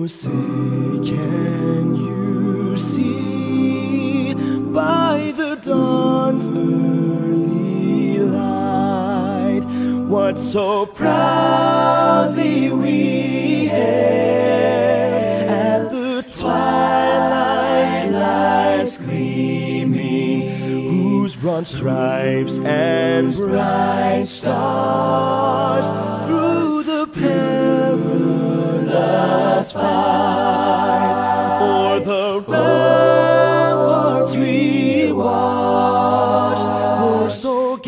say, can you see by the dawn's early light what so proudly we hailed at the twilight's last gleaming, whose broad stripes and bright stars through the perilous fight o'er the ramparts we watched were so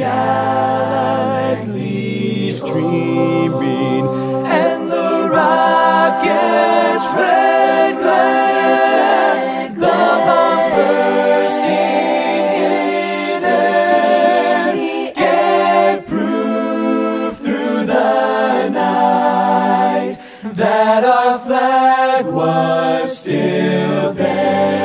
gallantly streaming, and the rocket's red glare, the bombs bursting in air, gave proof through the night that our flag was still there.